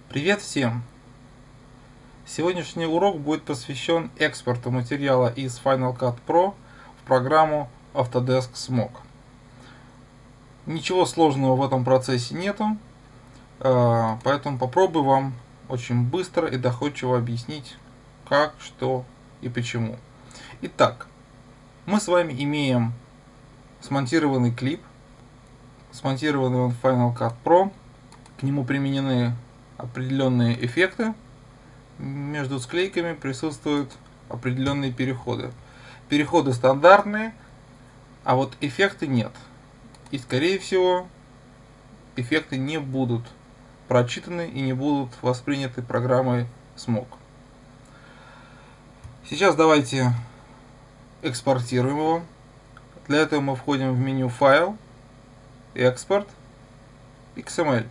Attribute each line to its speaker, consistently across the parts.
Speaker 1: Привет всем! Сегодняшний урок будет посвящен экспорту материала из Final Cut Pro в программу Autodesk Smoke. Ничего сложного в этом процессе нету, поэтому попробую вам очень быстро и доходчиво объяснить, как, что и почему. Итак, мы с вами имеем смонтированный клип, смонтированный он в Final Cut Pro, к нему применены определенные эффекты, между склейками присутствуют определенные переходы. Переходы стандартные, а вот эффекты нет. И скорее всего эффекты не будут прочитаны и не будут восприняты программой Smoke. Сейчас давайте экспортируем его. Для этого мы входим в меню «Файл», «Экспорт», «XML».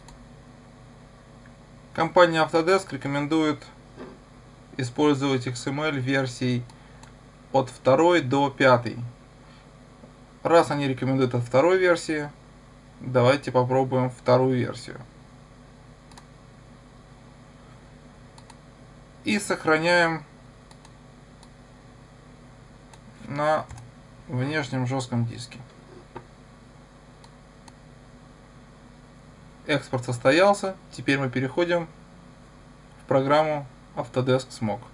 Speaker 1: Компания Autodesk рекомендует использовать XML версий от 2 до 5. Раз они рекомендуют от 2 версии, давайте попробуем вторую версию. И сохраняем на внешнем жестком диске. Экспорт состоялся, теперь мы переходим в программу Autodesk Smoke.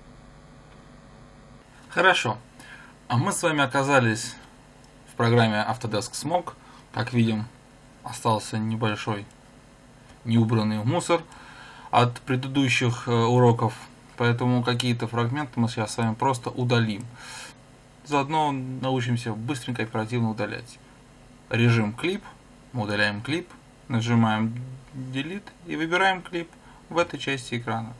Speaker 1: Хорошо, а мы с вами оказались в программе Autodesk Smoke. Как видим, остался небольшой неубранный мусор от предыдущих уроков, поэтому какие-то фрагменты мы сейчас с вами просто удалим. Заодно научимся быстренько и оперативно удалять. Режим клип, мы удаляем клип. Нажимаем Delete и выбираем клип в этой части экрана.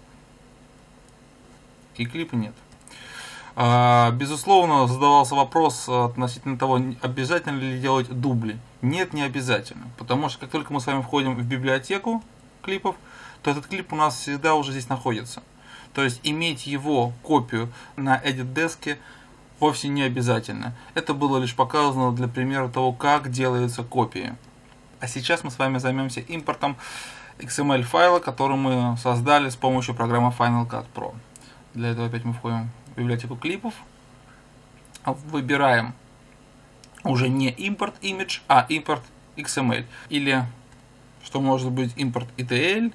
Speaker 1: И клипа нет. Безусловно, задавался вопрос относительно того, обязательно ли делать дубли. Нет, не обязательно. Потому что как только мы с вами входим в библиотеку клипов, то этот клип у нас всегда уже здесь находится. То есть иметь его копию на Edit Desk вовсе не обязательно. Это было лишь показано для примера того, как делаются копии. А сейчас мы с вами займемся импортом XML файла, который мы создали с помощью программы Final Cut Pro. Для этого опять мы входим в библиотеку клипов, выбираем уже не import image, а import XML. Или, что может быть, import ETL,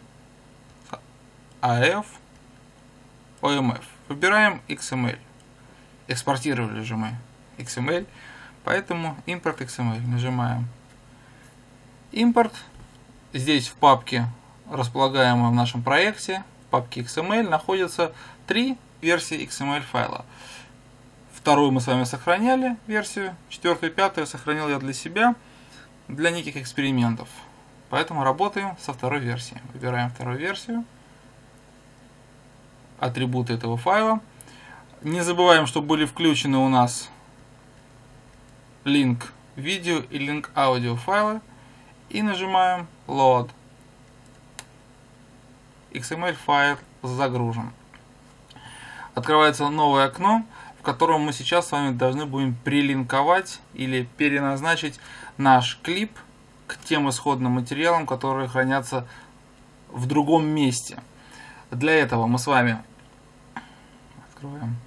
Speaker 1: AF, OMF. Выбираем XML. Экспортировали же мы XML, поэтому import XML. Нажимаем импорт. Здесь в папке, располагаемой в нашем проекте, в папке XML, находятся 3 версии XML файла. Вторую мы с вами сохраняли версию, 4-ю и 5-ю сохранил я для себя, для неких экспериментов. Поэтому работаем со второй версией. Выбираем вторую версию, атрибуты этого файла. Не забываем, что были включены у нас link видео и link аудио файлы. И нажимаем Load. XML файл загружен. Открывается новое окно, в котором мы сейчас с вами должны будем прилинковать или переназначить наш клип к тем исходным материалам, которые хранятся в другом месте. Для этого мы с вами откроем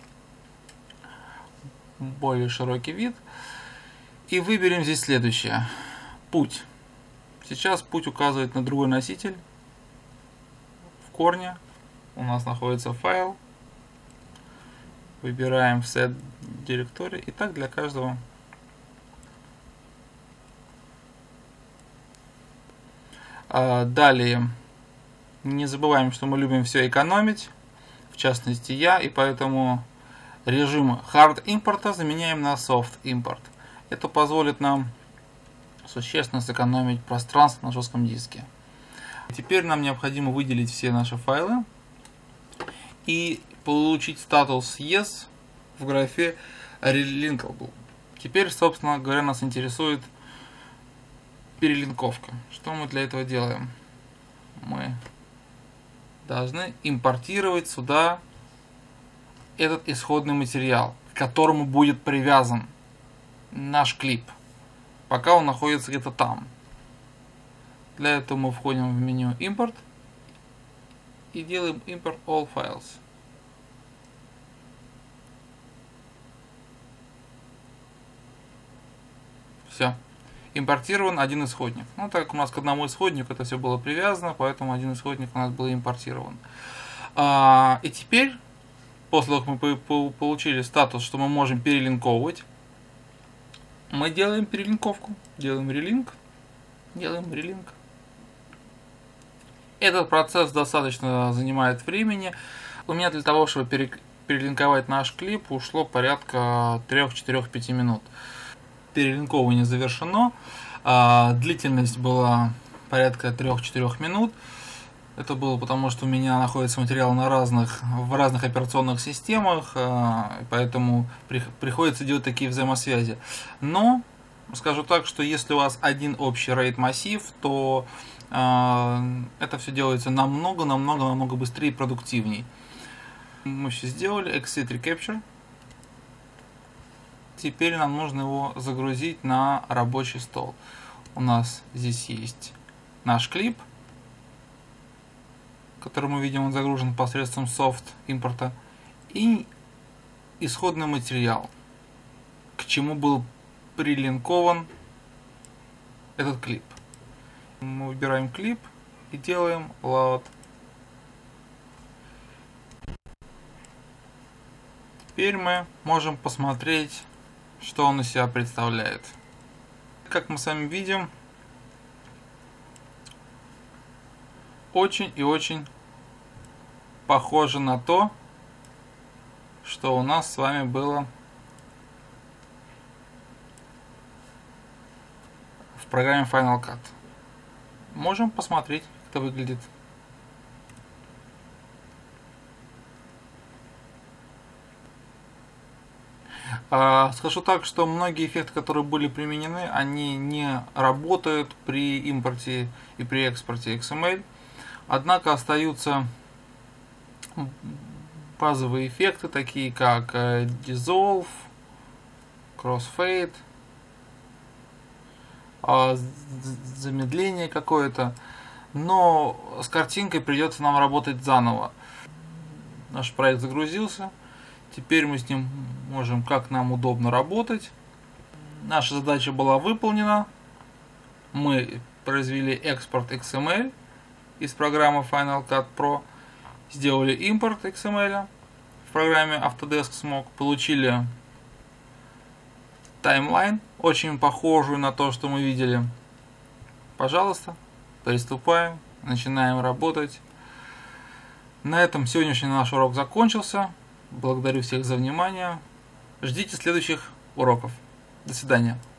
Speaker 1: более широкий вид и выберем здесь следующее. Путь. Сейчас путь указывает на другой носитель. В корне у нас находится файл. Выбираем Set Directory. И так для каждого. Далее. Не забываем, что мы любим все экономить. В частности я. И поэтому режим Hard импорта заменяем на Soft импорт. Это позволит нам существенно сэкономить пространство на жестком диске. Теперь нам необходимо выделить все наши файлы и получить статус Yes в графе Relinkable. Теперь, собственно говоря, нас интересует перелинковка. Что мы для этого делаем? Мы должны импортировать сюда этот исходный материал, к которому будет привязан наш клип, пока он находится где-то там. Для этого мы входим в меню «Импорт», и делаем import all files. Все. Импортирован один исходник. Ну, так как у нас к одному исходнику это все было привязано, поэтому один исходник у нас был импортирован. И теперь, после того, как мы получили статус, что мы можем перелинковывать, мы делаем перелинковку. Делаем релинк. Этот процесс достаточно занимает времени. У меня для того, чтобы перелинковать наш клип, ушло порядка 3-4-5 минут. Перелинковывание завершено. Длительность была порядка 3-4 минут. Это было потому, что у меня находится материал в разных операционных системах, поэтому приходится делать такие взаимосвязи. Но скажу так, что если у вас один общий RAID массив, то это все делается намного быстрее и продуктивней. Мы все сделали Exit Recapture. Теперь нам нужно его загрузить на рабочий стол. У нас здесь есть наш клип, который мы видим, он загружен посредством soft импорта, и исходный материал, к чему был прилинкован этот клип. Мы выбираем клип и делаем load. Теперь мы можем посмотреть, что он из себя представляет. Как мы с вами видим, очень и очень похоже на то, что у нас с вами было в программе Final Cut. Можем посмотреть, как это выглядит. Скажу так, что многие эффекты, которые были применены, они не работают при импорте и при экспорте XML. Однако остаются базовые эффекты, такие как Dissolve, Crossfade, замедление какое-то. Но с картинкой придется нам работать заново. Наш проект загрузился. Теперь мы с ним можем как нам удобно работать. Наша задача была выполнена. Мы произвели экспорт XML из программы Final Cut Pro. Сделали импорт XML в программе Autodesk Smoke. Получили таймлайн, очень похожую на то, что мы видели. Пожалуйста, приступаем, начинаем работать. На этом сегодняшний наш урок закончился. Благодарю всех за внимание. Ждите следующих уроков. До свидания.